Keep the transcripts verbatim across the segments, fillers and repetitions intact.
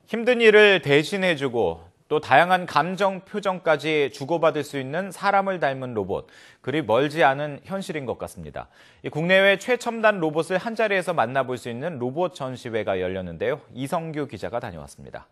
힘든 일을 대신해주고 또 다양한 감정 표정까지 주고받을 수 있는 사람을 닮은 로봇, 그리 멀지 않은 현실인 것 같습니다. 국내외 최첨단 로봇을 한자리에서 만나볼 수 있는 로봇 전시회가 열렸는데요. 이성규 기자가 다녀왔습니다.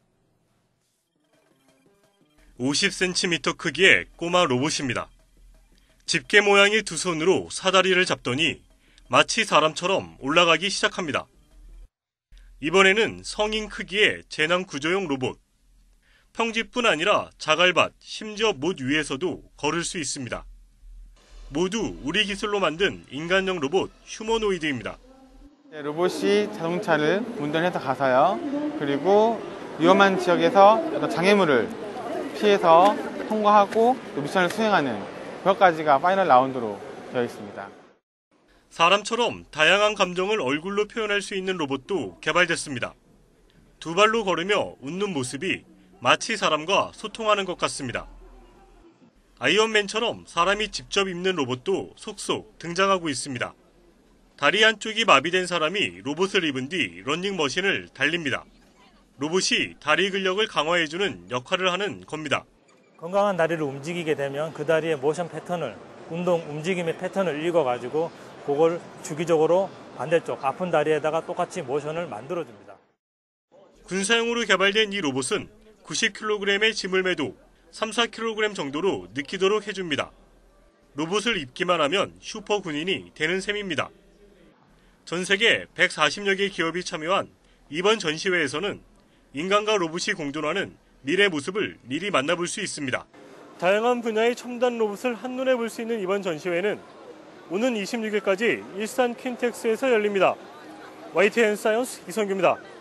오십 센티미터 크기의 꼬마 로봇입니다. 집게 모양의 두 손으로 사다리를 잡더니 마치 사람처럼 올라가기 시작합니다. 이번에는 성인 크기의 재난 구조용 로봇. 평지뿐 아니라 자갈밭, 심지어 못 위에서도 걸을 수 있습니다. 모두 우리 기술로 만든 인간형 로봇 휴머노이드입니다. 로봇이 자동차를 운전해서 가서요. 그리고 위험한 지역에서 어떤 장애물을 피해서 통과하고 미션을 수행하는 그것까지가 파이널 라운드로 되어 있습니다. 사람처럼 다양한 감정을 얼굴로 표현할 수 있는 로봇도 개발됐습니다. 두 발로 걸으며 웃는 모습이 마치 사람과 소통하는 것 같습니다. 아이언맨처럼 사람이 직접 입는 로봇도 속속 등장하고 있습니다. 다리 한쪽이 마비된 사람이 로봇을 입은 뒤 러닝머신을 달립니다. 로봇이 다리 근력을 강화해주는 역할을 하는 겁니다. 건강한 다리를 움직이게 되면 그 다리의 모션 패턴을, 운동 움직임의 패턴을 읽어가지고 그걸 주기적으로 반대쪽 아픈 다리에다가 똑같이 모션을 만들어줍니다. 군사용으로 개발된 이 로봇은 구십 킬로그램의 짐을 매도 삼, 사 킬로그램 정도로 느끼도록 해줍니다. 로봇을 입기만 하면 슈퍼 군인이 되는 셈입니다. 전 세계 백사십여 개 기업이 참여한 이번 전시회에서는 인간과 로봇이 공존하는 미래 모습을 미리 만나볼 수 있습니다. 다양한 분야의 첨단 로봇을 한눈에 볼 수 있는 이번 전시회는 오는 이십육 일까지 일산 퀸텍스에서 열립니다. 와이티엔 사이언스 이성규입니다.